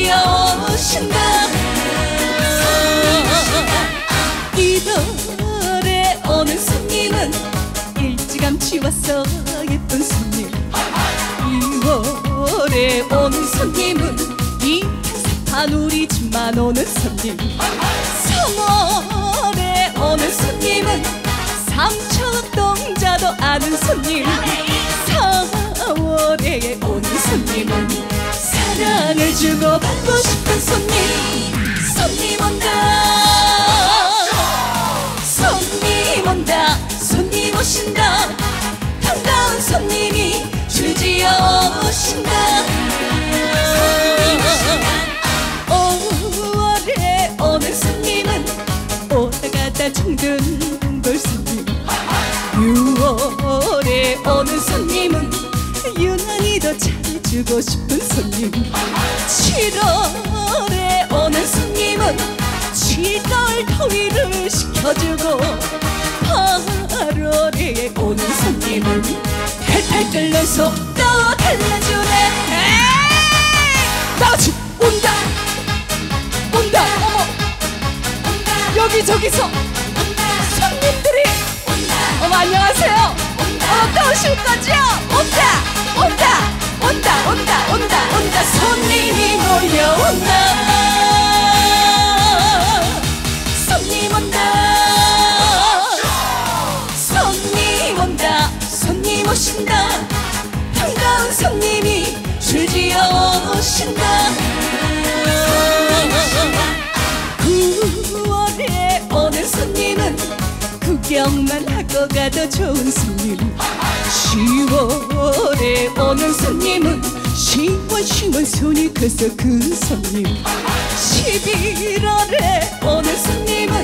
줄지어 오신다. 이달에 오는 손님은 일찌감치 왔어 예쁜 손님. 2월에 오는 손님은 이 한우리집만 오는 손님. 3월에 오는 손님은 삼척동자도 아는 손님. 4월에 오는 손님은 사랑을 주고 받고 싶은 손님. 손님 온다, 손님 온다, 손님 오신다. 반가운 손님이 줄지어 오신다. 5월에 오는 손님은 오다가다 정든걸 손님. 6월에 오는 손님은 유난히 더 잘해주고 싶은 손님. 7월에 오는 손님은 7월 더위를 식혀주고 8월에 오는 손님은 탈탈 끓는 속도 달래주네. 나같이 온다 온다. 어머 온다. 여기저기서 온다. 손님들이 온다. 어머 안녕하세요. 온다. 또 오실 거죠? 온다 온다 온다 온다 온다 온다. 손님이 몰려온다. 손님 온다, 손님 온다, 손님 오신다. 반가운 손님이 줄지어 오신다. 9월에 오는 손님은 구경만 하고 가도 좋은 손님. 10월에 오는 손님은 시원시원 손이 커서 그 손님. 11월에 오는 손님은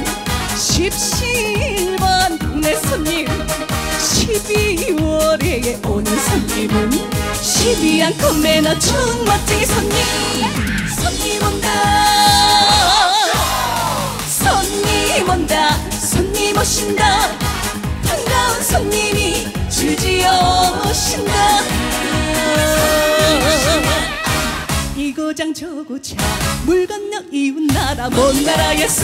십실반 동네 손님. 12월에 오는 손님은 12안고 매너 쭉 멋쟁이 손님. 손님 온다, 손님 온다, 손님 오신다. 반가운 손님이 줄지어 오신다. 이고장 저고장 물 건너 이웃나라 먼 나라에서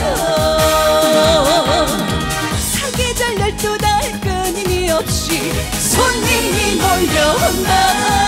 사계절 12달 끊임이 없이 손님이 몰려온다.